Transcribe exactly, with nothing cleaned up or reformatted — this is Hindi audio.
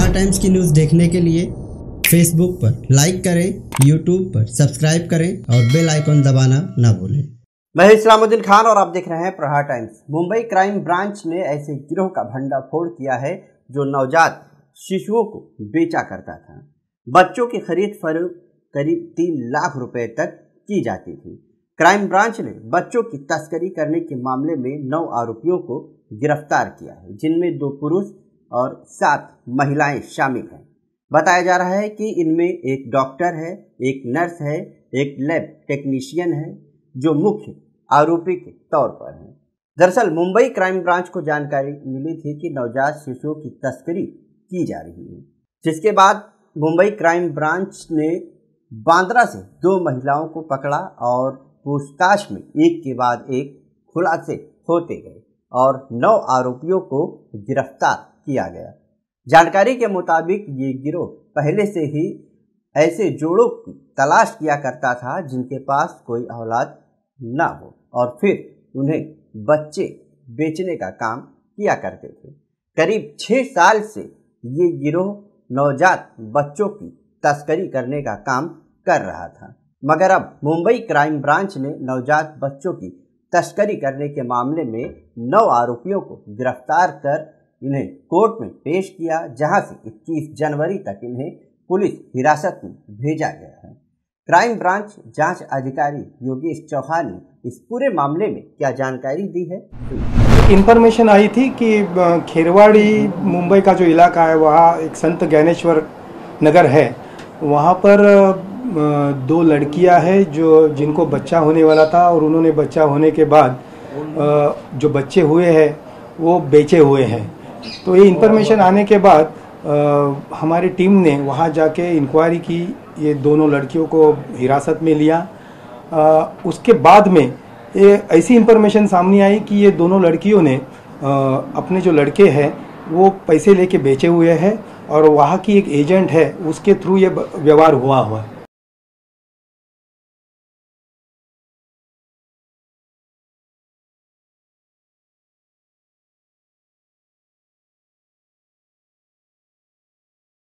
प्रहार टाइम्स की न्यूज़ देखने के लिए फेसबुक पर लाइक करें, यूट्यूब पर सब्सक्राइब करें और बेल आइकन दबाना ना भूलें। मैं इस्लामुद्दीन खान और आप देख रहे हैं प्रहार टाइम्स। मुंबई क्राइम ब्रांच ने ऐसे गिरोह का भंडाफोड़ किया है जो नवजात शिशुओं को बेचा करता था। बच्चों की खरीद फरोख्त करीब तीन लाख रुपए तक की जाती थी। क्राइम ब्रांच ने बच्चों की तस्करी करने के मामले में नौ आरोपियों को गिरफ्तार किया है, जिनमें दो पुरुष और सात महिलाएं शामिल हैं। बताया जा रहा है कि इनमें एक डॉक्टर है, एक नर्स है, एक लैब टेक्नीशियन है, जो मुख्य आरोपी के तौर पर हैं। दरअसल मुंबई क्राइम ब्रांच को जानकारी मिली थी कि नवजात शिशुओं की तस्करी की जा रही है, जिसके बाद मुंबई क्राइम ब्रांच ने बांद्रा से दो महिलाओं को पकड़ा और पूछताछ में एक के बाद एक खुलासे होते गए और नौ आरोपियों को गिरफ्तार किया गया। जानकारी के मुताबिक ये गिरोह पहले से ही ऐसे जोड़ों की तलाश किया करता था जिनके पास कोई औलाद ना हो और फिर उन्हें बच्चे बेचने का काम किया करते थे। करीब छः साल से ये गिरोह नवजात बच्चों की तस्करी करने का काम कर रहा था, मगर अब मुंबई क्राइम ब्रांच ने नवजात बच्चों की तस्करी करने के मामले में नौ आरोपियों को गिरफ्तार कर इन्हें कोर्ट में पेश किया, जहां से इक्कीस जनवरी तक इन्हें पुलिस हिरासत में भेजा गया है। क्राइम ब्रांच जांच अधिकारी योगेश चौहान ने इस पूरे मामले में क्या जानकारी दी है। इन्फॉर्मेशन आई थी कि खेरवाड़ी मुंबई का जो इलाका है, वहाँ एक संत ज्ञानेश्वर नगर है, वहाँ पर दो लड़कियां हैं जो जिनको बच्चा होने वाला था और उन्होंने बच्चा होने के बाद जो बच्चे हुए हैं वो बेचे हुए हैं। तो ये इन्फॉर्मेशन आने के बाद हमारी टीम ने वहाँ जाके इंक्वायरी की, ये दोनों लड़कियों को हिरासत में लिया। आ, उसके बाद में ये ऐसी इन्फॉर्मेशन सामने आई कि ये दोनों लड़कियों ने आ, अपने जो लड़के हैं वो पैसे लेके बेचे हुए हैं और वहाँ की एक एजेंट है उसके थ्रू ये व्यवहार हुआ हुआ है।